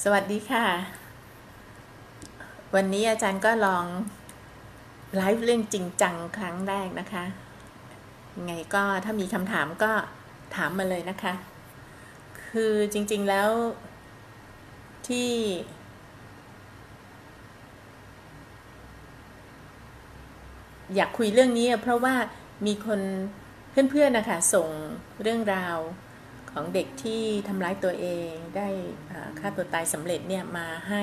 สวัสดีค่ะวันนี้อาจารย์ก็ลองไลฟ์เรื่องจริงจังครั้งแรกนะคะไงก็ถ้ามีคำถามก็ถามมาเลยนะคะคือจริงๆแล้วที่อยากคุยเรื่องนี้เพราะว่ามีคนเพื่อนๆนะคะส่งเรื่องราวของเด็กที่ทำร้ายตัวเองได้ฆ่าตัวตายสำเร็จเนี่ยมาให้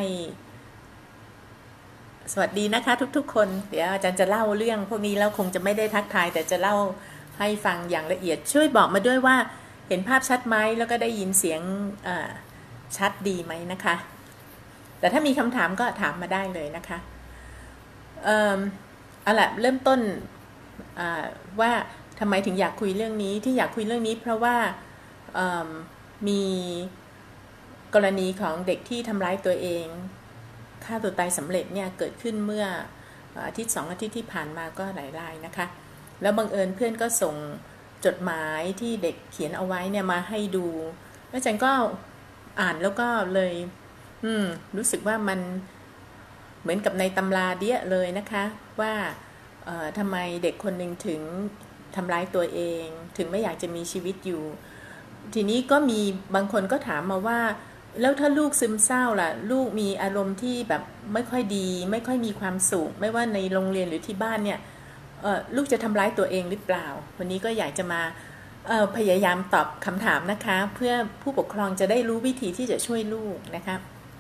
สวัสดีนะคะทุกๆคนเดี๋ยวอาจารย์จะเล่าเรื่องพวกนี้แล้วคงจะไม่ได้ทักทายแต่จะเล่าให้ฟังอย่างละเอียดช่วยบอกมาด้วยว่าเห็นภาพชัดไหมแล้วก็ได้ยินเสียงชัดดีไหมนะคะแต่ถ้ามีคำถามก็ถามมาได้เลยนะคะเอาล่ะเริ่มต้นว่าทำไมถึงอยากคุยเรื่องนี้ที่อยากคุยเรื่องนี้เพราะว่ามีกรณีของเด็กที่ทำร้ายตัวเองฆ่าตัวตายสำเร็จเนี่ยเกิดขึ้นเมื่ออาทิตย์2 อาทิตย์ที่ผ่านมาก็หลายรายนะคะแล้วบังเอิญเพื่อนก็ส่งจดหมายที่เด็กเขียนเอาไว้เนี่ยมาให้ดูแล้วอาจารย์ก็อ่านแล้วก็เลยรู้สึกว่ามันเหมือนกับในตำราเดี้ยเลยนะคะว่าทำไมเด็กคนหนึ่งถึงทำร้ายตัวเองถึงไม่อยากจะมีชีวิตอยู่ทีนี้ก็มีบางคนก็ถามมาว่าแล้วถ้าลูกซึมเศร้าล่ะลูกมีอารมณ์ที่แบบไม่ค่อยดีไม่ค่อยมีความสุขไม่ว่าในโรงเรียนหรือที่บ้านเนี่ยลูกจะทำร้ายตัวเองหรือเปล่าวันนี้ก็อยากจะมาพยายามตอบคำถามนะคะเพื่อผู้ปกครองจะได้รู้วิธีที่จะช่วยลูกนะคะ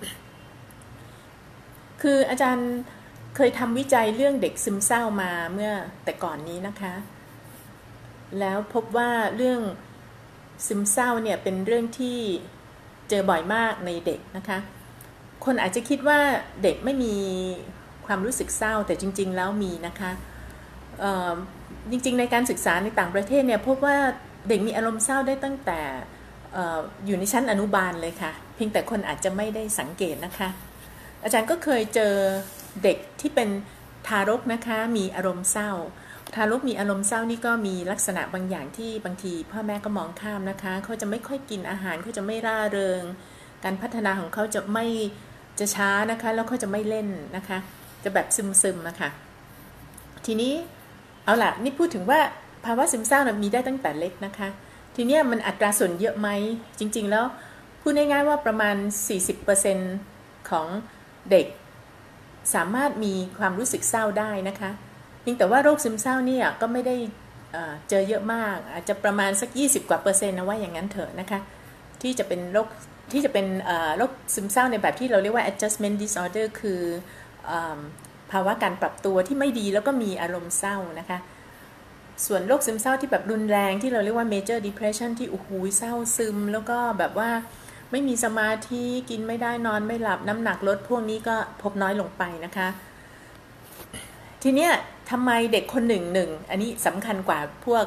คืออาจารย์เคยทำวิจัยเรื่องเด็กซึมเศร้ามาเมื่อแต่ก่อนนี้นะคะแล้วพบว่าเรื่องซึมเศร้าเนี่ยเป็นเรื่องที่เจอบ่อยมากในเด็กนะคะคนอาจจะคิดว่าเด็กไม่มีความรู้สึกเศร้าแต่จริงๆแล้วมีนะคะจริงๆในการศึกษาในต่างประเทศเนี่ยพบว่าเด็กมีอารมณ์เศร้าได้ตั้งแต่อยู่ในชั้นอนุบาลเลยค่ะเพียงแต่คนอาจจะไม่ได้สังเกตนะคะอาจารย์ก็เคยเจอเด็กที่เป็นทารกนะคะมีอารมณ์เศร้าทารกมีอารมณ์เศร้านี่ก็มีลักษณะบางอย่างที่บางทีพ่อแม่ก็มองข้ามนะคะเขาจะไม่ค่อยกินอาหารเขาจะไม่ร่าเริงการพัฒนาของเขาจะช้านะคะแล้วเขาจะไม่เล่นนะคะจะแบบซึมๆนะคะทีนี้เอาล่ะนี่พูดถึงว่าภาวะซึมเศร้ามีได้ตั้งแต่เล็กนะคะทีนี้มันอัตราส่วนเยอะไหมจริงๆแล้วพูดง่ายๆว่าประมาณ 40% ของเด็กสามารถมีความรู้สึกเศร้าได้นะคะเพียงแต่ว่าโรคซึมเศร้าเนี่ยก็ไม่ได้เจอเยอะมากอาจจะประมาณสัก20 กว่า%นะว่าอย่างนั้นเถอะนะคะที่จะเป็นโรคโรคซึมเศร้าในแบบที่เราเรียกว่า adjustment disorder คือภาวะการปรับตัวที่ไม่ดีแล้วก็มีอารมณ์เศร้านะคะส่วนโรคซึมเศร้าที่แบบรุนแรงที่เราเรียกว่า major depression ที่โอ้โหเศร้าซึมแล้วก็แบบว่าไม่มีสมาธิกินไม่ได้นอนไม่หลับน้ำหนักลดพวกนี้ก็พบน้อยลงไปนะคะทีเนี้ยทำไมเด็กคนหนึ่งอันนี้สำคัญกว่าพวก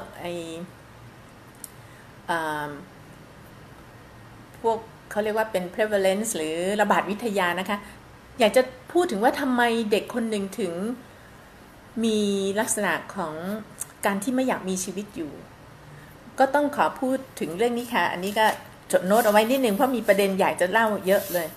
พวกเขาเรียกว่าเป็น prevalence หรือระบาดวิทยานะคะอยากจะพูดถึงว่าทำไมเด็กคนหนึ่งถึงมีลักษณะของการที่ไม่อยากมีชีวิตอยู่ก็ต้องขอพูดถึงเรื่องนี้ค่ะอันนี้ก็จดโน้ตเอาไว้นิดนึงเพราะมีประเด็นอยากจะเล่าเยอะเลย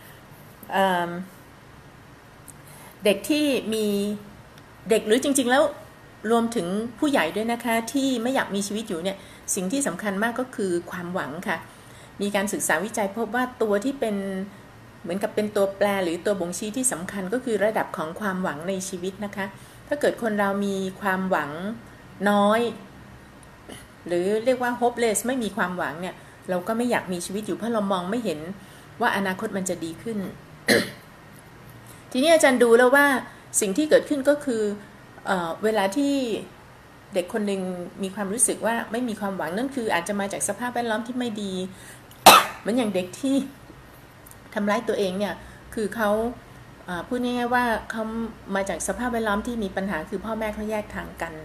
เด็กที่มีเด็กหรือจริงๆแล้วรวมถึงผู้ใหญ่ด้วยนะคะที่ไม่อยากมีชีวิตอยู่เนี่ยสิ่งที่สำคัญมากก็คือความหวังค่ะมีการศึกษาวิจัยพบว่าตัวที่เป็นเหมือนกับเป็นตัวแปรหรือตัวบ่งชี้ที่สำคัญก็คือระดับของความหวังในชีวิตนะคะถ้าเกิดคนเรามีความหวังน้อยหรือเรียกว่า hopeless ไม่มีความหวังเนี่ยเราก็ไม่อยากมีชีวิตอยู่เพราะเรามองไม่เห็นว่าอนาคตมันจะดีขึ้น ทีนี้อาจารย์ดูแล้วว่าสิ่งที่เกิดขึ้นก็คือเวลาที่เด็กคนหนึ่งมีความรู้สึกว่าไม่มีความหวังนั่นคืออาจจะมาจากสภาพแวดล้อมที่ไม่ดี เหมือนอย่างเด็กที่ทำร้ายตัวเองเนี่ยคือเขาพูดง่ายๆว่าเขามาจากสภาพแวดล้อมที่มีปัญหาคือพ่อแม่เขาแยกทางกัน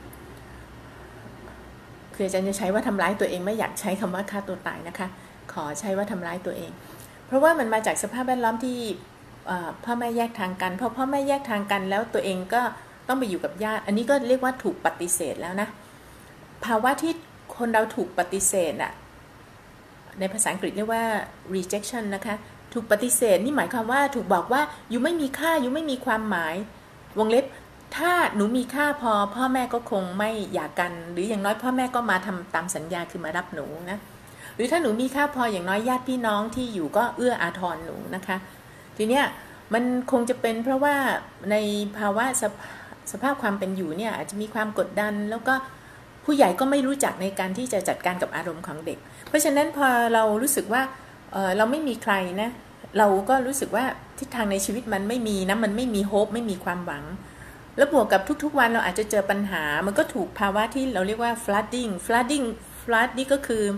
คืออาจารย์จะใช้ว่าทำร้ายตัวเองไม่อยากใช้คำว่าฆ่าตัวตายนะคะขอใช้ว่าทำร้ายตัวเองเพราะว่ามันมาจากสภาพแวดล้อมที่พ่อแม่แยกทางกันพอพ่อแม่แยกทางกันแล้วตัวเองก็ต้องไปอยู่กับญาติอันนี้ก็เรียกว่าถูกปฏิเสธแล้วนะภาวะที่คนเราถูกปฏิเสธอะในภาษาอังกฤษเรียกว่า rejection นะคะถูกปฏิเสธนี่หมายความว่าถูกบอกว่าอยู่ไม่มีค่าอยู่ไม่มีความหมายวงเล็บถ้าหนูมีค่าพอพ่อแม่ก็คงไม่หย่ากันหรืออย่างน้อยพ่อแม่ก็มาทำตามสัญญาคือมารับหนูนะหรือถ้าหนูมีค่าพออย่างน้อยญาติพี่น้องที่อยู่ก็เอื้ออาทรหนูนะคะทีเนี้ยมันคงจะเป็นเพราะว่าในภาวะสภาพความเป็นอยู่เนี่ยอาจจะมีความกดดันแล้วก็ผู้ใหญ่ก็ไม่รู้จักในการที่จะจัดการกับอารมณ์ของเด็กเพราะฉะนั้นพอเรารู้สึกว่าเราไม่มีใครนะเราก็รู้สึกว่าทิศทางในชีวิตมันไม่มีนะมันไม่มีโฮปไม่มีความหวังแล้วบวกกับทุกๆวันเราอาจจะเจอปัญหามันก็ถูกภาวะที่เราเรียกว่า flood นี่ก็คือ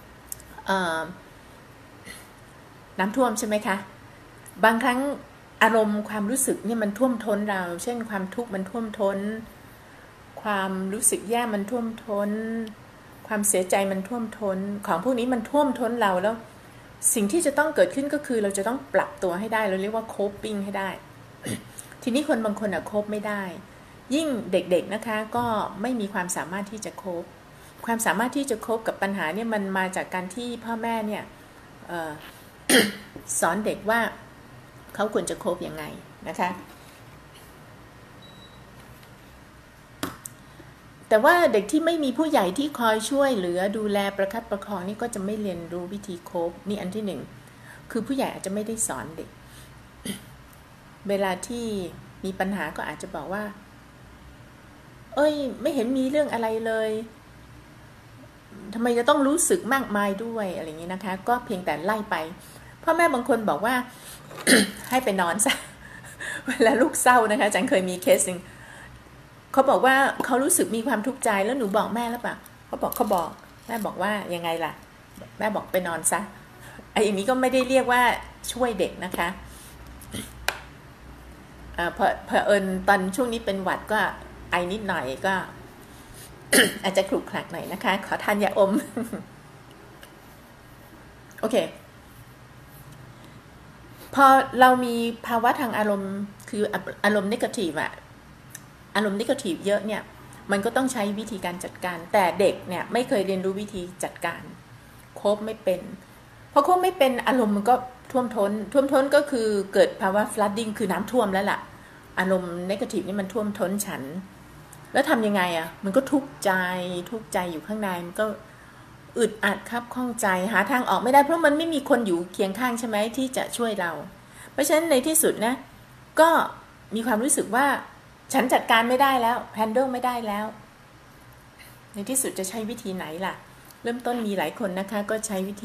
น้ำท่วมใช่ไหมคะบางครั้งอารมณ์ความรู้สึกเนี่ยมันท่วมท้นเราเช่นความทุกข์มันท่วมท้นความรู้สึกแย่มันท่วมท้นความเสียใจมันท่วมท้นของพวกนี้มันท่วมท้นเราแล้วสิ่งที่จะต้องเกิดขึ้นก็คือเราจะต้องปรับตัวให้ได้เราเรียกว่า coping ให้ได้ ทีนี้คนบางคนโคปไม่ได้ยิ่งเด็กๆนะคะก็ไม่มีความสามารถที่จะโคปความสามารถที่จะโคปกับปัญหาเนี่ยมันมาจากการที่พ่อแม่เนี่ยสอนเด็กว่าเขาควรจะโคปยังไงนะคะแต่ว่าเด็กที่ไม่มีผู้ใหญ่ที่คอยช่วยเหลือดูแลประคับประคองนี่ก็จะไม่เรียนรู้วิธีโคปนี่อันที่หนึ่งคือผู้ใหญ่อาจจะไม่ได้สอนเด็กเวลาที่มีปัญหาก็อาจจะบอกว่าไม่เห็นมีเรื่องอะไรเลยทำไมจะต้องรู้สึกมากมายด้วยอะไรอย่างนี้นะคะก็เพียงแต่ไล่ไปพ่อแม่บางคนบอกว่า ให้ไปนอนซะ เวลาลูกเศร้านะคะจันเคยมีเคสนึงเขาบอกว่าเขารู้สึกมีความทุกข์ใจแล้วหนูบอกแม่แล้วเปล่าเขาบอกแม่บอกว่ายังไงล่ะแม่บอกไปนอนซะไอ้อย่างนี้ก็ไม่ได้เรียกว่าช่วยเด็กนะคะเผอิญตอนช่วงนี้เป็นหวัดก็ไอนิดหน่อยก็ อาจจะขลุกขลักหน่อยนะคะขอทานยาอม โอเคพอเรามีภาวะทางอารมณ์คืออารมณ์เนกาทีฟอะอารมณ์เนกาทีฟเยอะเนี่ยมันก็ต้องใช้วิธีการจัดการแต่เด็กเนี่ยไม่เคยเรียนรู้วิธีจัดการโคปไม่เป็นพอโคปไม่เป็นอารมณ์มันก็ท่วมท้นก็คือเกิดภาวะ flooding คือน้ำท่วมแล้วล่ะอารมณ์เนกาทีฟนี่มันท่วมท้นฉันแล้วทำยังไงอะมันก็ทุกข์ใจอยู่ข้างในมันก็อึดอัดครับข้องใจหาทางออกไม่ได้เพราะมันไม่มีคนอยู่เคียงข้างใช่ไหมที่จะช่วยเราเพราะฉะนั้นในที่สุดนะก็มีความรู้สึกว่าฉันจัดการไม่ได้แล้ว handle ไม่ได้แล้วในที่สุดจะใช้วิธีไหนล่ะเริ่มต้นมีหลายคนนะคะก็ใช้วิธี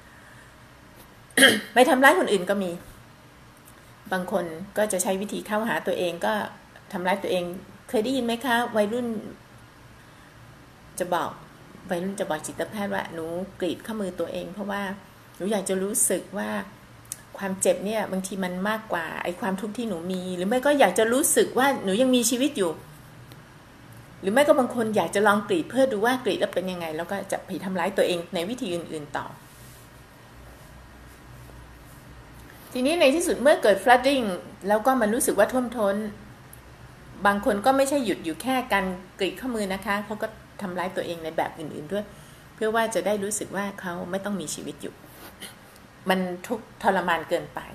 ไปทำร้ายคนอื่นก็มีบางคนก็จะใช้วิธีเข้าหาตัวเองก็ทำร้ายตัวเองเคยได้ยินไหมคะวัยรุ่นจะบอกจิตแพทย์ว่าหนูกรีดข้อมือตัวเองเพราะว่าหนูอยากจะรู้สึกว่าความเจ็บเนี่ยบางทีมันมากกว่าไอ้ความทุกข์ที่หนูมีหรือไม่ก็อยากจะรู้สึกว่าหนูยังมีชีวิตอยู่หรือไม่ก็บางคนอยากจะลองกรีดเพื่อดูว่ากรีดแล้วเป็นยังไงแล้วก็จะไปทำร้ายตัวเองในวิธีอื่นๆต่อทีนี้ในที่สุดเมื่อเกิด flooding แล้วก็มันรู้สึกว่าท่วมท้นบางคนก็ไม่ใช่หยุดอยู่แค่การกรีดข้อมือนะคะเขาก็ทำร้ายตัวเองในแบบอื่นๆด้วยเพื่อว่าจะได้รู้สึกว่าเขาไม่ต้องมีชีวิตอยู่มันทุกข์ทรมานเกินไป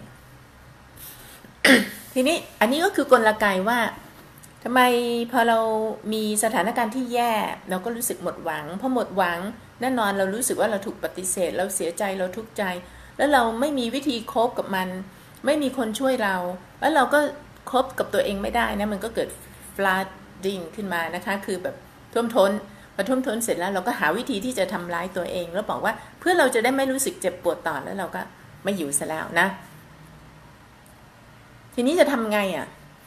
ทีนี้อันนี้ก็คือกลไกว่าทำไมพอเรามีสถานการณ์ที่แย่เราก็รู้สึกหมดหวังพอหมดหวังแน่นอนเรารู้สึกว่าเราถูกปฏิเสธเราเสียใจเราทุกข์ใจแล้วเราไม่มีวิธีโคปกับมันไม่มีคนช่วยเราแล้วเราก็โคปกับตัวเองไม่ได้นะมันก็เกิด flooding ขึ้นมานะคะคือแบบท่วมท้นพอท่วมท้นเสร็จแล้วเราก็หาวิธีที่จะทำร้ายตัวเองแล้วบอกว่าเพื่อเราจะได้ไม่รู้สึกเจ็บปวดต่อแล้วเราก็ไม่อยู่ซะแล้วนะทีนี้จะทำไงอ่ะ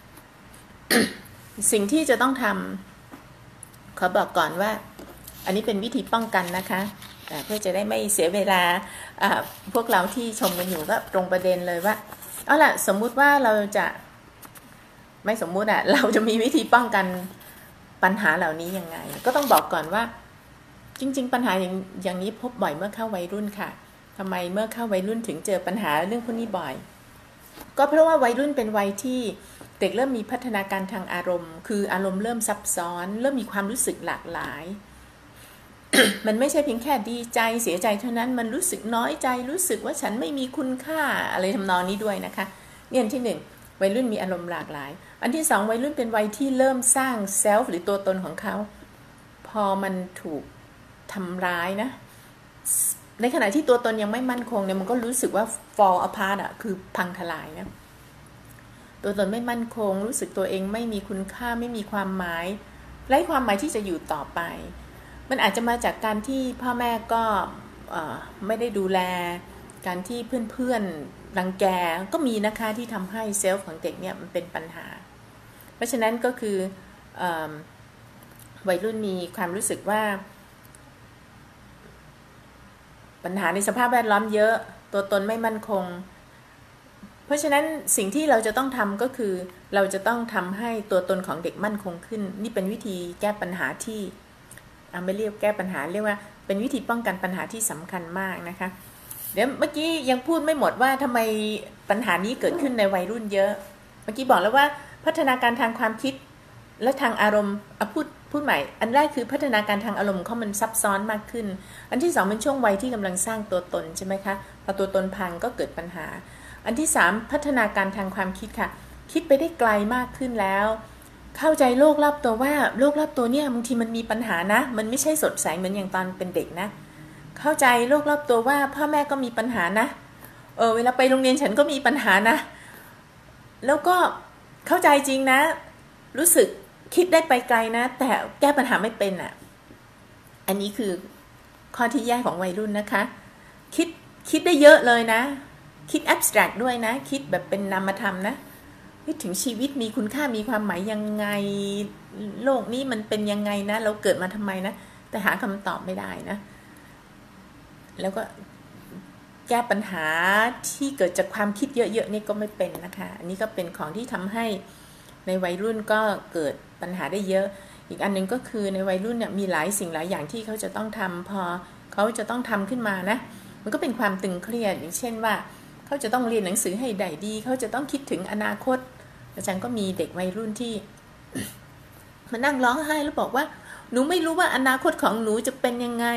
สิ่งที่จะต้องทำขอบอกก่อนว่าอันนี้เป็นวิธีป้องกันนะคะเพื่อจะได้ไม่เสียเวลาพวกเราที่ชมกันอยู่ก็ตรงประเด็นเลยว่าเอาล่ะสมมุติว่าเราจะไม่สมมุติเราจะมีวิธีป้องกันปัญหาเหล่านี้ยังไงก็ต้องบอกก่อนว่าจริงๆปัญหาอย่างนี้พบบ่อยเมื่อเข้าวัยรุ่นค่ะทำไมเมื่อเข้าวัยรุ่นถึงเจอปัญหาเรื่องพวกนี้บ่อยก็เพราะว่าวัยรุ่นเป็นวัยที่เด็กเริ่มมีพัฒนาการทางอารมณ์คืออารมณ์เริ่มซับซ้อนเริ่มมีความรู้สึกหลากหลายมันไม่ใช่เพียงแค่ดีใจเสียใจเท่านั้นมันรู้สึกน้อยใจรู้สึกว่าฉันไม่มีคุณค่าอะไรทำนองนี้ด้วยนะคะเนี่ยอันที่หนึ่งวัยรุ่นมีอารมณ์หลากหลายอันที่สองวัยรุ่นเป็นวัยที่เริ่มสร้างเซลฟ์หรือตัวตนของเขาพอมันถูกทำร้ายนะในขณะที่ตัวตนยังไม่มั่นคงเนี่ยมันก็รู้สึกว่า fall apart อ่ะคือพังทลายนะตัวตนไม่มั่นคงรู้สึกตัวเองไม่มีคุณค่าไม่มีความหมายไร้ความหมายที่จะอยู่ต่อไปมันอาจจะมาจากการที่พ่อแม่ก็ไม่ได้ดูแลการที่เพื่อนๆรังแกก็มีนะคะที่ทำให้เซลฟ์ของเด็กเนี่ยมันเป็นปัญหาเพราะฉะนั้นก็คือวัยรุ่นมีความรู้สึกว่าปัญหาในสภาพแวดล้อมเยอะตัวตนไม่มั่นคงเพราะฉะนั้นสิ่งที่เราจะต้องทำก็คือเราจะต้องทำให้ตัวตนของเด็กมั่นคงขึ้นนี่เป็นวิธีแก้ปัญหาที่ไม่เรียกแก้ปัญหาเรียกว่าเป็นวิธีป้องกันปัญหาที่สำคัญมากนะคะเดี๋ยวเมื่อกี้ยังพูดไม่หมดว่าทำไมปัญหานี้เกิดขึ้นในวัยรุ่นเยอะเมื่อกี้บอกแล้วว่าพัฒนาการทางความคิดและทางอารมณ์พูดใหม่อันแรกคือพัฒนาการทางอารมณ์เขามันซับซ้อนมากขึ้นอันที่สองเป็นช่วงวัยที่กำลังสร้างตัวตนใช่ไหมคะพอตัวตนพังก็เกิดปัญหาอันที่สามพัฒนาการทางความคิดค่ะคิดไปได้ไกลมากขึ้นแล้วเข้าใจโลกรอบตัวว่าโลกรอบตัวเนี่ยบางทีมันมีปัญหานะมันไม่ใช่สดใสเหมือนอย่างตอนเป็นเด็กนะเข้าใจโลกรอบตัวว่าพ่อแม่ก็มีปัญหานะเวลาไปโรงเรียนฉันก็มีปัญหานะแล้วก็เข้าใจจริงนะรู้สึกคิดได้ไปไกลนะแต่แก้ปัญหาไม่เป็นอ่ะอันนี้คือข้อที่แย่ของวัยรุ่นนะคะคิดได้เยอะเลยนะคิด abstract ด้วยนะคิดแบบเป็นนามธรรมนะคิดถึงชีวิตมีคุณค่ามีความหมายยังไงโลกนี้มันเป็นยังไงนะเราเกิดมาทำไมนะแต่หาคำตอบไม่ได้นะแล้วก็แก้ปัญหาที่เกิดจากความคิดเยอะๆนี่ก็ไม่เป็นนะคะอันนี้ก็เป็นของที่ทำให้ในวัยรุ่นก็เกิดปัญหาได้เยอะอีกอันนึงก็คือในวัยรุ่นเนี่ยมีหลายสิ่งหลายอย่างที่เขาจะต้องทำพอเขาจะต้องทำขึ้นมานะมันก็เป็นความตึงเครียดอย่างเช่นว่าเขาจะต้องเรียนหนังสือให้ได้ดีเขาจะต้องคิดถึงอนาคตอาจารย์ก็มีเด็กวัยรุ่นที่มานั่งร้องไห้แล้วบอกว่าหนูไม่รู้ว่าอนาคตของหนูจะเป็นยังไง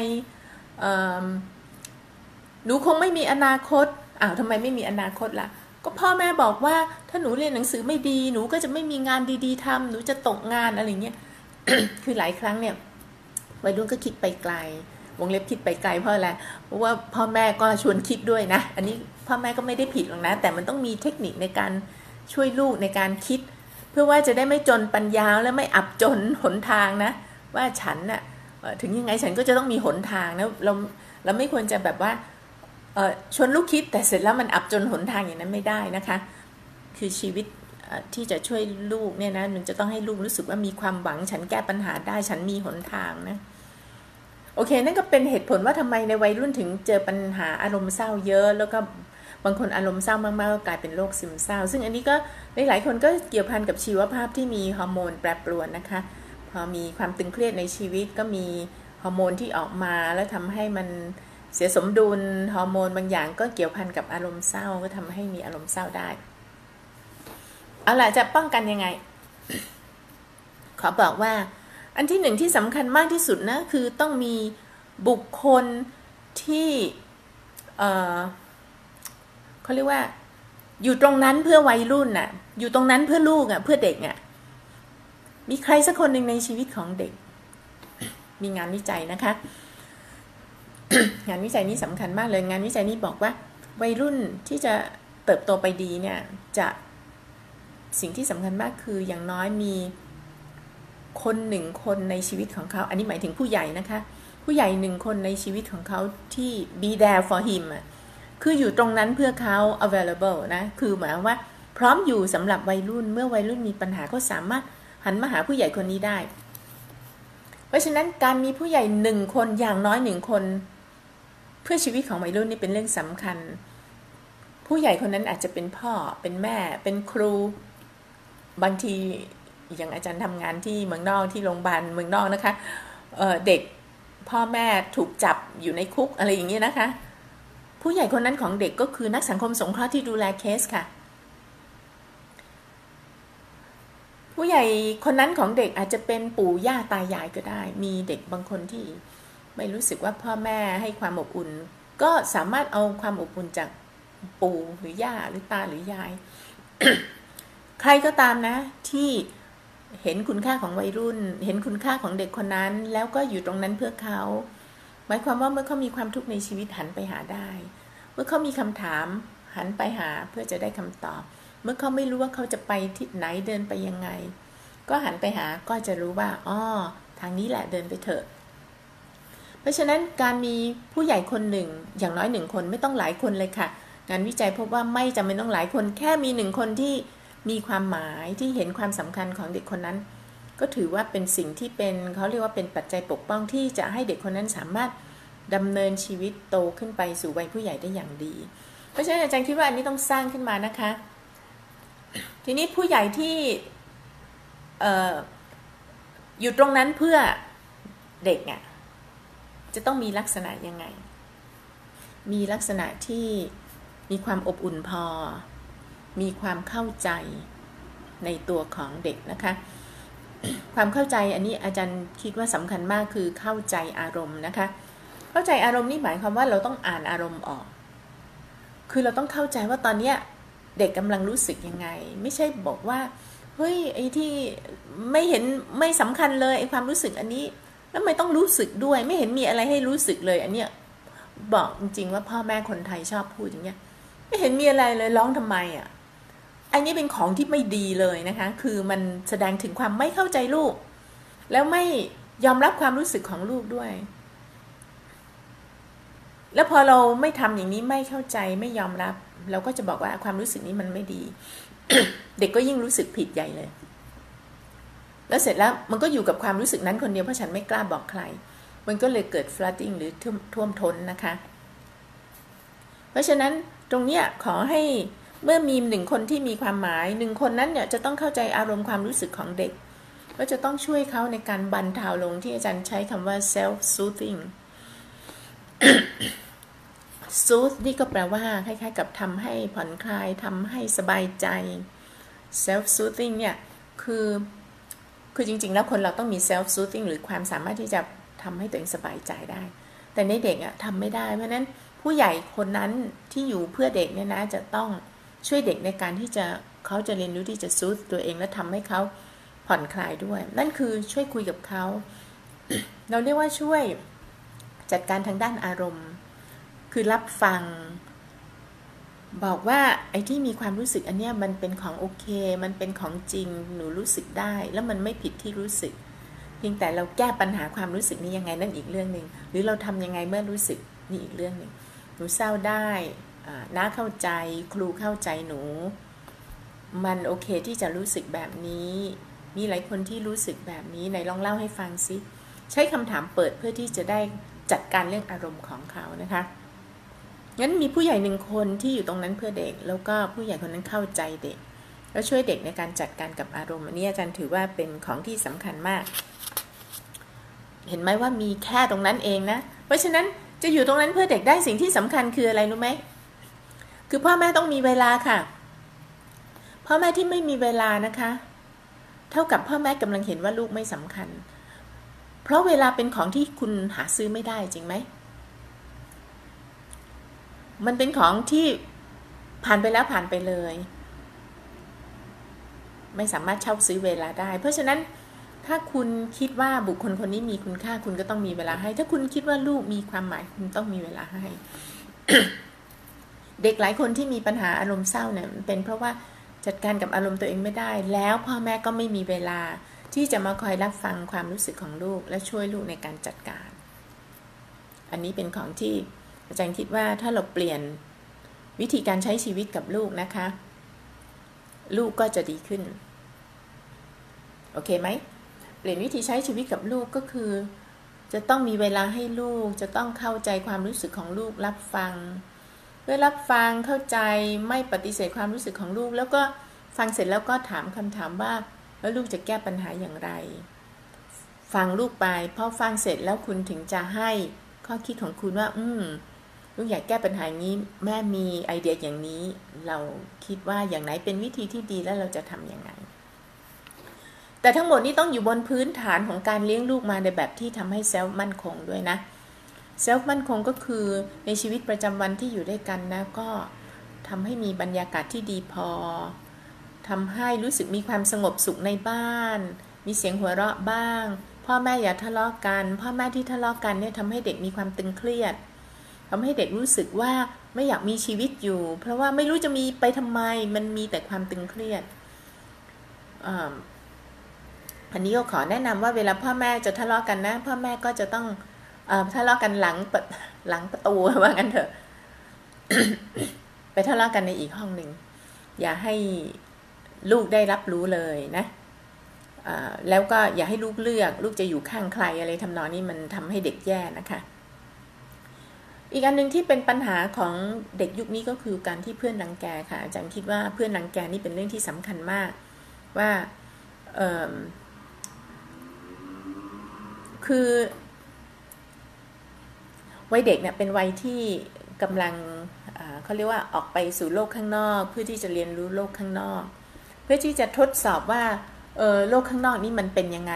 หนูคงไม่มีอนาคตทำไมไม่มีอนาคตล่ะก็พ่อแม่บอกว่าถ้าหนูเรียนหนังสือไม่ดีหนูก็จะไม่มีงานดีๆทำหนูจะตกงานอะไรเงี้ย คือหลายครั้งเนี่ยวัยรุ่นก็คิดไปไกลวงเล็บคิดไปไกลเพราะอะไรเพราะว่าพ่อแม่ก็ชวนคิดด้วยนะอันนี้พ่อแม่ก็ไม่ได้ผิดหรอกนะแต่มันต้องมีเทคนิคในการช่วยลูกในการคิดเพื่อว่าจะได้ไม่จนปัญญาและไม่อับจนหนทางนะว่าฉันน่ะถึงยังไงฉันก็จะต้องมีหนทางนะเราไม่ควรจะแบบว่าชวนลูกคิดแต่เสร็จแล้วมันอับจนหนทางอย่างนั้นไม่ได้นะคะคือชีวิตที่จะช่วยลูกเนี่ยนะมันจะต้องให้ลูกรู้สึกว่ามีความหวังฉันแก้ปัญหาได้ฉันมีหนทางนะโอเคนั่นก็เป็นเหตุผลว่าทำไมในวัยรุ่นถึงเจอปัญหาอารมณ์เศร้าเยอะแล้วก็บางคนอารมณ์เศร้ามากๆก็กลายเป็นโรคซึมเศร้าซึ่งอันนี้ก็หลายคนก็เกี่ยวพันกับชีวภาพที่มีฮอร์โมนแปรปรวนนะคะพอมีความตึงเครียดในชีวิตก็มีฮอร์โมนที่ออกมาแล้วทำให้มันเสียสมดุลฮอร์โมนบางอย่างก็เกี่ยวพันกับอารมณ์เศร้าก็ทำให้มีอารมณ์เศร้าได้เอาล่ะจะป้องกันยังไง ขอบอกว่าอันที่หนึ่งที่สำคัญมากที่สุดนะคือต้องมีบุคคลที่เขาเรียกว่าอยู่ตรงนั้นเพื่อวัยรุ่นน่ะอยู่ตรงนั้นเพื่อลูกเพื่อเด็กมีใครสักคนหนึ่งในชีวิตของเด็กมีงานวิจัยนะคะ งานวิจัยนี้สำคัญมากเลยงานวิจัยนี้บอกว่าวัยรุ่นที่จะเติบโตไปดีเนี่ยจะสิ่งที่สำคัญมากคืออย่างน้อยมีคนหนึ่งคนในชีวิตของเขาอันนี้หมายถึงผู้ใหญ่นะคะผู้ใหญ่หนึ่งคนในชีวิตของเขาที่ be there for him คืออยู่ตรงนั้นเพื่อเขา available นะคือหมายว่าพร้อมอยู่สำหรับวัยรุ่นเมื่อวัยรุ่นมีปัญหาก็สามารถหันมาหาผู้ใหญ่คนนี้ได้เพราะฉะนั้นการมีผู้ใหญ่หนึ่งคนอย่างน้อยหนึ่งคนเพื่อชีวิตของวัยรุ่นนี่เป็นเรื่องสำคัญผู้ใหญ่คนนั้นอาจจะเป็นพ่อเป็นแม่เป็นครูบางทีอย่างอาจารย์ทำงานที่เมืองนอกที่โรงพยาบาลเมืองนอกนะคะเด็กพ่อแม่ถูกจับอยู่ในคุกอะไรอย่างเงี้ยนะคะผู้ใหญ่คนนั้นของเด็กก็คือนักสังคมสงเคราะห์ที่ดูแลเคสค่ะผู้ใหญ่คนนั้นของเด็กอาจจะเป็นปู่ย่าตายายก็ได้มีเด็กบางคนที่ไม่รู้สึกว่าพ่อแม่ให้ความอบอุ่นก็สามารถเอาความอบอุ่นจากปู่หรือย่าหรือตาหรือยาย ใครก็ตามนะที่เห็นคุณค่าของวัยรุ่นเห็นคุณค่าของเด็กคนนั้นแล้วก็อยู่ตรงนั้นเพื่อเขาหมายความว่าเมื่อเขามีความทุกข์ในชีวิตหันไปหาได้เมื่อเขามีคำถามหันไปหาเพื่อจะได้คำตอบเมื่อเขาไม่รู้ว่าเขาจะไปทิศไหนเดินไปยังไงก็หันไปหาก็จะรู้ว่าอ้อทางนี้แหละเดินไปเถอะเพราะฉะนั้นการมีผู้ใหญ่คนหนึ่งอย่างน้อย1คนไม่ต้องหลายคนเลยค่ะงานวิจัยพบว่าไม่จำเป็นต้องหลายคนแค่มี1คนที่มีความหมายที่เห็นความสำคัญของเด็กคนนั้นก็ถือว่าเป็นสิ่งที่เป็นเขาเรียกว่าเป็นปัจจัยปกป้องที่จะให้เด็กคนนั้นสามารถดำเนินชีวิตโตขึ้นไปสู่วัยผู้ใหญ่ได้อย่างดีเพราะฉะนั้นอาจารย์คิดว่าอันนี้ต้องสร้างขึ้นมานะคะทีนี้ผู้ใหญ่ที่อยู่ตรงนั้นเพื่อเด็กเนี่ยจะต้องมีลักษณะยังไงมีลักษณะที่มีความอบอุ่นพอมีความเข้าใจในตัวของเด็กนะคะความเข้าใจอันนี้อาจารย์คิดว่าสำคัญมากคือเข้าใจอารมณ์นะคะเข้าใจอารมณ์นี่หมายความว่าเราต้องอ่านอารมณ์ออกคือเราต้องเข้าใจว่าตอนนี้เด็กกำลังรู้สึกยังไงไม่ใช่บอกว่าเฮ้ยไอ้ที่ไม่เห็นไม่สำคัญเลยไอ้ความรู้สึกอันนี้แล้วไม่ต้องรู้สึกด้วยไม่เห็นมีอะไรให้รู้สึกเลยอันเนี้ยบอกจริงๆว่าพ่อแม่คนไทยชอบพูดอย่างเงี้ยไม่เห็นมีอะไรเลยร้องทำไมอ่ะอันนี้เป็นของที่ไม่ดีเลยนะคะคือมันแสดงถึงความไม่เข้าใจลูกแล้วไม่ยอมรับความรู้สึกของลูกด้วยแล้วพอเราไม่ทำอย่างนี้ไม่เข้าใจไม่ยอมรับเราก็จะบอกว่าความรู้สึกนี้มันไม่ดี เด็กก็ยิ่งรู้สึกผิดใหญ่เลยแล้วเสร็จแล้วมันก็อยู่กับความรู้สึกนั้นคนเดียวเพราะฉันไม่กล้าบอกใครมันก็เลยเกิด flooding หรือท่วมท้นนะคะเพราะฉะนั้นตรงเนี้ยขอให้เมื่อมี1คนที่มีความหมาย1คนนั้นเนี่ยจะต้องเข้าใจอารมณ์ความรู้สึกของเด็กก็จะต้องช่วยเขาในการบรรเทาลงที่อาจารย์ใช้คำว่า self soothing soothe นี่ก็แปลว่าคล้ายๆกับทำให้ผ่อนคลายทำให้สบายใจ self soothing เนี่ยคือจริงๆแล้วคนเราต้องมี self soothing หรือความสามารถที่จะทำให้ตัวเองสบายใจได้แต่ในเด็กอะทำไม่ได้เพราะฉะนั้นผู้ใหญ่คนนั้นที่อยู่เพื่อเด็กเนี่ยนะจะต้องช่วยเด็กในการที่เขาจะเรียนรู้ที่จะ soothe ตัวเองและทำให้เขาผ่อนคลายด้วยนั่นคือช่วยคุยกับเขา เราเรียกว่าช่วยจัดการทางด้านอารมณ์คือรับฟังบอกว่าไอ้ที่มีความรู้สึกอันเนี้ยมันเป็นของโอเคมันเป็นของจริงหนูรู้สึกได้แล้วมันไม่ผิดที่รู้สึกเพียงแต่เราแก้ปัญหาความรู้สึกนี้ยังไงนั่นอีกเรื่องนึงหรือเราทำยังไงเมื่อรู้สึกนี่อีกเรื่องนึงหนูเศร้าได้น้าเข้าใจครูเข้าใจหนูมันโอเคที่จะรู้สึกแบบนี้มีหลายคนที่รู้สึกแบบนี้ไหนลองเล่าให้ฟังซิใช้คำถามเปิดเพื่อที่จะได้จัดการเรื่องอารมณ์ของเขานะคะงั้นมีผู้ใหญ่1คนที่อยู่ตรงนั้นเพื่อเด็กแล้วก็ผู้ใหญ่คนนั้นเข้าใจเด็กแล้วช่วยเด็กในการจัดการกับอารมณ์อันนี้อาจารย์ถือว่าเป็นของที่สำคัญมากเห็นไหมว่ามีแค่ตรงนั้นเองนะเพราะฉะนั้นจะอยู่ตรงนั้นเพื่อเด็กได้สิ่งที่สำคัญคืออะไรรู้ไหมคือพ่อแม่ต้องมีเวลาค่ะพ่อแม่ที่ไม่มีเวลานะคะเท่ากับพ่อแม่กำลังเห็นว่าลูกไม่สำคัญเพราะเวลาเป็นของที่คุณหาซื้อไม่ได้จริงไหมมันเป็นของที่ผ่านไปแล้วผ่านไปเลยไม่สามารถเช่าซื้อเวลาได้เพราะฉะนั้นถ้าคุณคิดว่าบุคคลคนนี้มีคุณค่าคุณก็ต้องมีเวลาให้ถ้าคุณคิดว่าลูกมีความหมายคุณต้องมีเวลาให้ เด็กหลายคนที่มีปัญหาอารมณ์เศร้าเนี่ยเป็นเพราะว่าจัดการกับอารมณ์ตัวเองไม่ได้แล้วพ่อแม่ก็ไม่มีเวลาที่จะมาคอยรับฟังความรู้สึกของลูกและช่วยลูกในการจัดการอันนี้เป็นของที่อาจารย์คิดว่าถ้าเราเปลี่ยนวิธีการใช้ชีวิตกับลูกนะคะลูกก็จะดีขึ้นโอเคไหมเปลี่ยนวิธีใช้ชีวิตกับลูกก็คือจะต้องมีเวลาให้ลูกจะต้องเข้าใจความรู้สึกของลูกรับฟังเพื่อรับฟังเข้าใจไม่ปฏิเสธความรู้สึกของลูกแล้วก็ฟังเสร็จแล้วก็ถามคำถามว่าแล้วลูกจะแก้ปัญหาอย่างไรฟังลูกไปพอฟังเสร็จแล้วคุณถึงจะให้ข้อคิดของคุณว่าลูกอยากแก้ปัญหานี้แม่มีไอเดียอย่างนี้เราคิดว่าอย่างไหนเป็นวิธีที่ดีแล้วเราจะทำยังไงแต่ทั้งหมดนี้ต้องอยู่บนพื้นฐานของการเลี้ยงลูกมาในแบบที่ทำให้เซลฟ์มั่นคงด้วยนะเซลฟ์มั่นคงก็คือในชีวิตประจำวันที่อยู่ด้วยกันนะก็ทำให้มีบรรยากาศที่ดีพอทำให้รู้สึกมีความสงบสุขในบ้านมีเสียงหัวเราะบ้างพ่อแม่อย่าทะเลาะกันพ่อแม่ที่ทะเลาะกันเนี่ยทำให้เด็กมีความตึงเครียดทำให้เด็กรู้สึกว่าไม่อยากมีชีวิตอยู่เพราะว่าไม่รู้จะมีไปทำไมมันมีแต่ความตึงเครียดอันนี้ก็ขอแนะนำว่าเวลาพ่อแม่จะทะเลาะกันนะพ่อแม่ก็จะต้องทะเลาะกันหลังประตูว่างั้นเถอะ ไปทะเลาะกันในอีกห้องหนึ่งอย่าให้ลูกได้รับรู้เลยนะแล้วก็อย่าให้ลูกเลือกลูกจะอยู่ข้างใครอะไรทำนองนี้มันทำให้เด็กแย่นะคะอีกอันนึงที่เป็นปัญหาของเด็กยุคนี้ก็คือการที่เพื่อนรังแกค่ะอาจารย์คิดว่าเพื่อนรังแกนี่เป็นเรื่องที่สำคัญมากว่าคือวัยเด็กเนี่ยเป็นวัยที่กำลังเขาเรียกว่าออกไปสู่โลกข้างนอกเพื่อที่จะเรียนรู้โลกข้างนอกเพื่อที่จะทดสอบว่าโลกข้างนอกนี่มันเป็นยังไง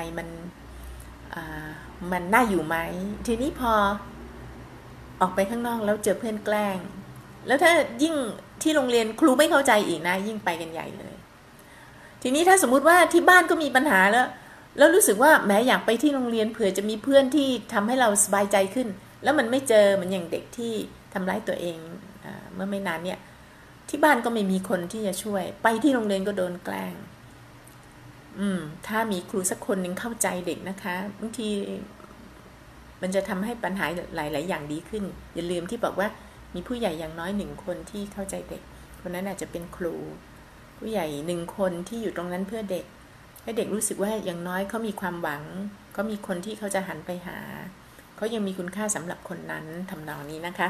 มันน่าอยู่ไหมทีนี้พอออกไปข้างนอกแล้วเจอเพื่อนแกล้งแล้วถ้ายิ่งที่โรงเรียนครูไม่เข้าใจอีกนะยิ่งไปกันใหญ่เลยทีนี้ถ้าสมมุติว่าที่บ้านก็มีปัญหาแล้วรู้สึกว่าแม้อยากไปที่โรงเรียนเผื่อจะมีเพื่อนที่ทำให้เราสบายใจขึ้นแล้วมันไม่เจอมันอย่างเด็กที่ทำร้ายตัวเองเมื่อไม่นานเนี่ยที่บ้านก็ไม่มีคนที่จะช่วยไปที่โรงเรียนก็โดนแกล้งถ้ามีครูสักคนหนึ่งเข้าใจเด็กนะคะบางทีมันจะทำให้ปัญหาหลายๆอย่างดีขึ้นอย่าลืมที่บอกว่ามีผู้ใหญ่อย่างน้อย1คนที่เข้าใจเด็กคนนั้นอาจจะเป็นครูผู้ใหญ่1คนที่อยู่ตรงนั้นเพื่อเด็กให้เด็กรู้สึกว่าอย่างน้อยเขามีความหวังก็มีคนที่เขาจะหันไปหาเขายังมีคุณค่าสำหรับคนนั้นทำนองนี้นะคะ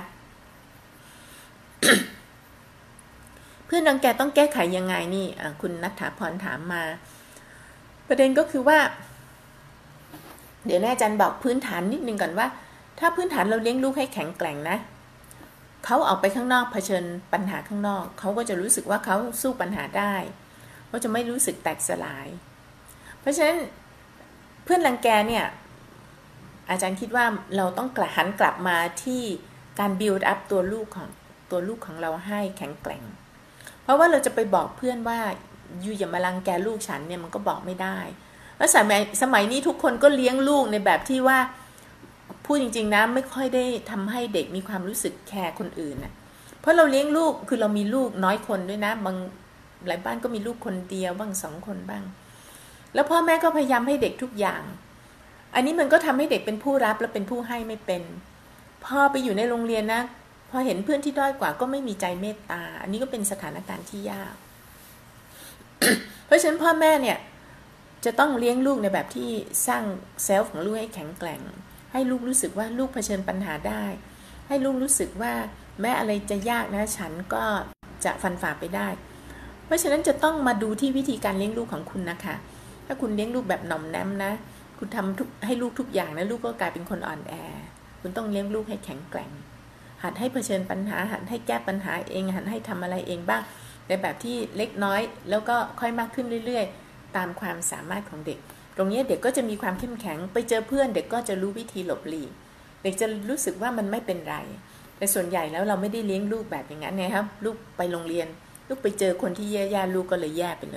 เพื่อนรังแกต้องแก้ไขยังไงนี่คุณณัฐฐาพรถามมาประเด็นก็คือว่าเดี๋ยวอาจารย์บอกพื้นฐานนิดนึงก่อนว่าถ้าพื้นฐานเราเลี้ยงลูกให้แข็งแกร่งนะเขาออกไปข้างนอกเผชิญปัญหาข้างนอกเขาก็จะรู้สึกว่าเขาสู้ปัญหาได้เขาจะไม่รู้สึกแตกสลายเพราะฉะนั้นเพื่อนรังแกเนี่ยอาจารย์คิดว่าเราต้องหันกลับมาที่การ build up ตัวลูกของเราให้แข็งแกร่งเพราะว่าเราจะไปบอกเพื่อนว่าอยู่อย่ามารังแกลูกฉันเนี่ยมันก็บอกไม่ได้แล้วสมัยนี้ทุกคนก็เลี้ยงลูกในแบบที่ว่าพูดจริงๆนะไม่ค่อยได้ทำให้เด็กมีความรู้สึกแคร์คนอื่นนะเพราะเราเลี้ยงลูกคือเรามีลูกน้อยคนด้วยนะบางหลายบ้านก็มีลูกคนเดียวบ้าง2 คนบ้างแล้วพ่อแม่ก็พยายามให้เด็กทุกอย่างอันนี้มันก็ทำให้เด็กเป็นผู้รับและเป็นผู้ให้ไม่เป็นพอไปอยู่ในโรงเรียนนะพอเห็นเพื่อนที่ด้อยกว่าก็ไม่มีใจเมตตาอันนี้ก็เป็นสถานการณ์ที่ยาก เพราะฉะนั้นพ่อแม่เนี่ยจะต้องเลี้ยงลูกในแบบที่สร้างเซลฟ์ของลูกให้แข็งแกร่งให้ลูกรู้สึกว่าลูกเผชิญปัญหาได้ให้ลูกรู้สึกว่าแม้อะไรจะยากนะฉันก็จะฟันฝ่าไปได้เพราะฉะนั้นจะต้องมาดูที่วิธีการเลี้ยงลูกของคุณนะคะถ้าคุณเลี้ยงลูกแบบหน่อมแนมนะคุณทำให้ลูกทุกอย่างนะลูกก็กลายเป็นคนอ่อนแอคุณต้องเลี้ยงลูกให้แข็งแกร่งหัดให้เผชิญปัญหาหัดให้แก้ปัญหาเองหัดให้ทำอะไรเองบ้างในแบบที่เล็กน้อยแล้วก็ค่อยมากขึ้นเรื่อยๆตามความสามารถของเด็กตรงนี้เด็กก็จะมีความเข้มแข็งไปเจอเพื่อนเด็กก็จะรู้วิธีหลบหลีกเด็กจะรู้สึกว่ามันไม่เป็นไรแต่ส่วนใหญ่แล้วเราไม่ได้เลี้ยงลูกแบบอย่างนั้นไงครับลูกไปโรงเรียนลูกไปเจอคนที่แย่ๆลูกก็เลยแย่ไปเลย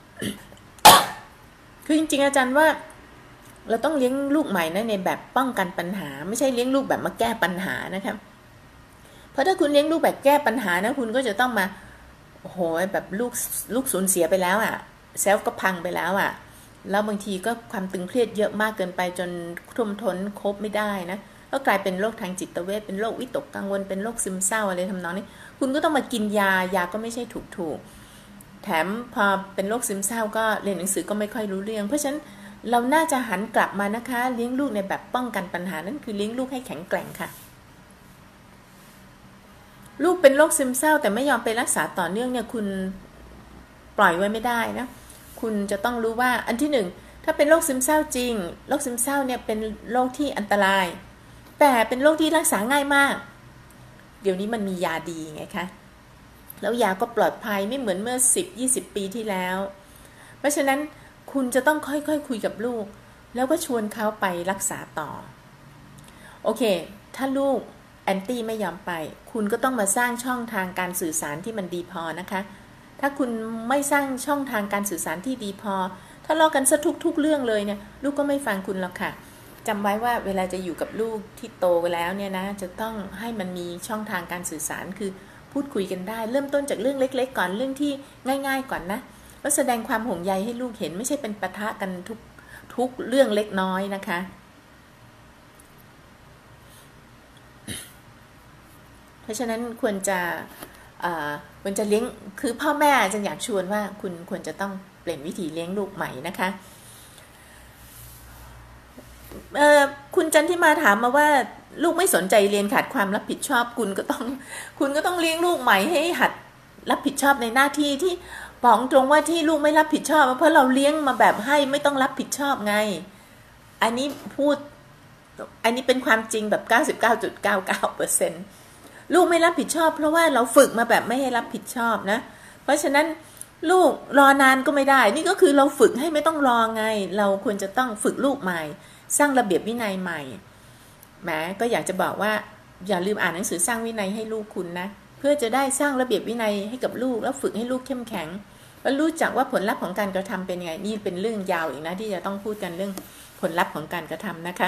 คือจริงๆอาจารย์ว่าเราต้องเลี้ยงลูกใหม่นะในแบบป้องกันปัญหาไม่ใช่เลี้ยงลูกแบบมาแก้ปัญหานะครับเพราะถ้าคุณเลี้ยงลูกแบบแก้ปัญหานะคุณก็จะต้องมาโอ้โหแบบลูกสูญเสียไปแล้วอ่ะเซลฟ์ก็พังไปแล้วอ่ะแล้วบางทีก็ความตึงเครียดเยอะมากเกินไปจนทุ่มทนคบไม่ได้นะก็กลายเป็นโรคทางจิตเวชเป็นโรควิตกกังวลเป็นโรคซึมเศร้าอะไรทำนองนี้คุณก็ต้องมากินยาก็ไม่ใช่ถูกแถมพอเป็นโรคซึมเศร้าก็เรียนหนังสือก็ไม่ค่อยรู้เรื่องเพราะฉะนั้นเราน่าจะหันกลับมานะคะเลี้ยงลูกในแบบป้องกันปัญหานั่นคือเลี้ยงลูกให้แข็งแกร่งค่ะลูกเป็นโรคซึมเศร้าแต่ไม่ยอมไปรักษาต่อเนื่องเนี่ยคุณปล่อยไว้ไม่ได้นะคุณจะต้องรู้ว่าอันที่1ถ้าเป็นโรคซึมเศร้าจริงโรคซึมเศร้าเนี่ยเป็นโรคที่อันตรายแต่เป็นโรคที่รักษาง่ายมากเดี๋ยวนี้มันมียาดีไงคะแล้วยาก็ปลอดภัยไม่เหมือนเมื่อ10-20 ปีที่แล้วเพราะฉะนั้นคุณจะต้องค่อยๆคุยกับลูกแล้วก็ชวนเขาไปรักษาต่อโอเคถ้าลูกแอนตี้ไม่ยอมไปคุณก็ต้องมาสร้างช่องทางการสื่อสารที่มันดีพอนะคะถ้าคุณไม่สร้างช่องทางการสื่อสารที่ดีพอทะเลาะกันซะทุกเรื่องเลยเนี่ยลูกก็ไม่ฟังคุณหรอกค่ะจำไว้ว่าเวลาจะอยู่กับลูกที่โตไปแล้วเนี่ยนะจะต้องให้มันมีช่องทางการสื่อสารคือพูดคุยกันได้เริ่มต้นจากเรื่องเล็กๆก่อนเรื่องที่ง่ายๆก่อนนะแล้วแสดงความห่วงใยให้ลูกเห็นไม่ใช่เป็นปะทะกันทุกเรื่องเล็กน้อยนะคะเพราะฉะนั้นควรจะเลี้ยงคือพ่อแม่จะอยากชวนว่าคุณควรจะต้องเปลี่ยนวิธีเลี้ยงลูกใหม่นะคะคุณจันทิมาถามมาว่าลูกไม่สนใจเรียนขาดความรับผิดชอบคุณก็ต้องเลี้ยงลูกใหม่ให้หัดรับผิดชอบในหน้าที่ที่บอกตรงว่าที่ลูกไม่รับผิดชอบเพราะเราเลี้ยงมาแบบให้ไม่ต้องรับผิดชอบไงอันนี้เป็นความจริงแบบ 99.99% ลูกไม่รับผิดชอบเพราะว่าเราฝึกมาแบบไม่ให้รับผิดชอบนะเพราะฉะนั้นลูกรอนานก็ไม่ได้นี่ก็คือเราฝึกให้ไม่ต้องรอไงเราควรจะต้องฝึกลูกใหม่สร้างระเบียบวินัยใหม่แหมก็อยากจะบอกว่าอย่าลืมอ่านหนังสือสร้างวินัยให้ลูกคุณนะเพื่อจะได้สร้างระเบียบวินัยให้กับลูกแล้วฝึกให้ลูกเข้มแข็งแล้วรู้จักว่าผลลัพธ์ของการกระทำเป็นไงนี่เป็นเรื่องยาวอีกนะที่จะต้องพูดกันเรื่องผลลัพธ์ของการกระทำนะคะ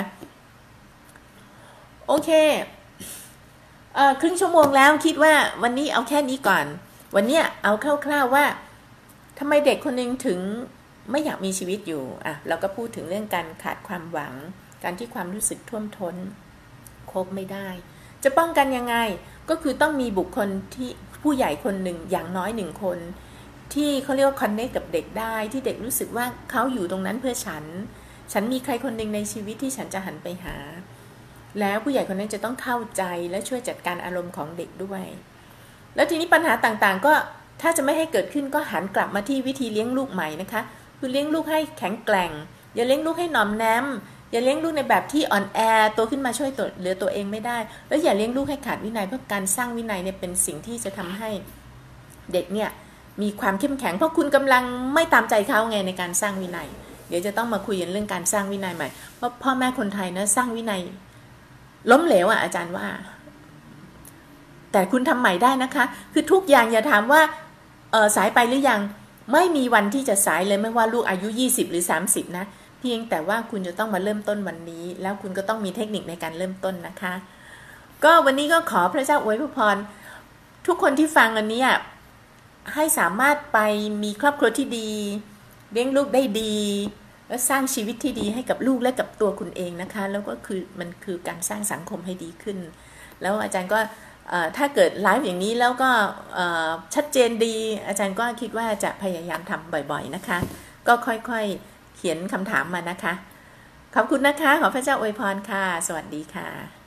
โอเคครึ่งชั่วโมงแล้วคิดว่าวันนี้เอาแค่นี้ก่อนวันนี้เอาคร่าวๆว่าทำไมเด็กคนหนึ่งถึงไม่อยากมีชีวิตอยู่เราก็พูดถึงเรื่องการขาดความหวังการที่ความรู้สึกท่วมท้นคบไม่ได้จะป้องกันยังไงก็คือต้องมีบุคคลที่ผู้ใหญ่คนหนึ่งอย่างน้อยหนึ่งคนที่เขาเรียกว่าคอนเนคกับเด็กได้ที่เด็กรู้สึกว่าเขาอยู่ตรงนั้นเพื่อฉันมีใครคนหนึ่งในชีวิตที่ฉันจะหันไปหาแล้วผู้ใหญ่คนนั้นจะต้องเข้าใจและช่วยจัดการอารมณ์ของเด็กด้วยแล้วทีนี้ปัญหาต่างๆก็ถ้าจะไม่ให้เกิดขึ้นก็หันกลับมาที่วิธีเลี้ยงลูกใหม่นะคะคือเลี้ยงลูกให้แข็งแกร่งอย่าเลี้ยงลูกให้หน่อมแนมอย่าเลี้ยงลูกในแบบที่อ่อนแอโตขึ้นมาช่วยเหลือตัวเองไม่ได้แล้วอย่าเลี้ยงลูกให้ขาดวินัยเพราะการสร้างวินัยเนี่ยเป็นสิ่งที่จะทำให้เด็กเนี่ยมีความเข้มแข็งเพราะคุณกำลังไม่ตามใจเขาไงในการสร้างวินัยเดี๋ยวจะต้องมาคุยกันเรื่องการสร้างวินัยใหม่เพราะพ่อแม่คนไทยนะสร้างวินัยล้มเหลวอาจารย์ว่าแต่คุณทำใหม่ได้นะคะคือทุกอย่างอย่าถามว่าสายไปหรือยังไม่มีวันที่จะสายเลยไม่ว่าลูกอายุ20หรือ30นะเพียงแต่ว่าคุณจะต้องมาเริ่มต้นวันนี้แล้วคุณก็ต้องมีเทคนิคในการเริ่มต้นนะคะก็วันนี้ก็ขอพระเจ้าอวยพรทุกคนที่ฟังอันนี้ให้สามารถไปมีครอบครัวที่ดีเลี้ยงลูกได้ดีและสร้างชีวิตที่ดีให้กับลูกและกับตัวคุณเองนะคะแล้วก็คือมันคือการสร้างสังคมให้ดีขึ้นแล้วอาจารย์ก็ถ้าเกิดไลฟ์อย่างนี้แล้วก็ชัดเจนดีอาจารย์ก็คิดว่าจะพยายามทำบ่อยๆนะคะก็ค่อยๆเขียนคำถามมานะคะขอบคุณนะคะขอพระเจ้าอวยพรค่ะสวัสดีค่ะ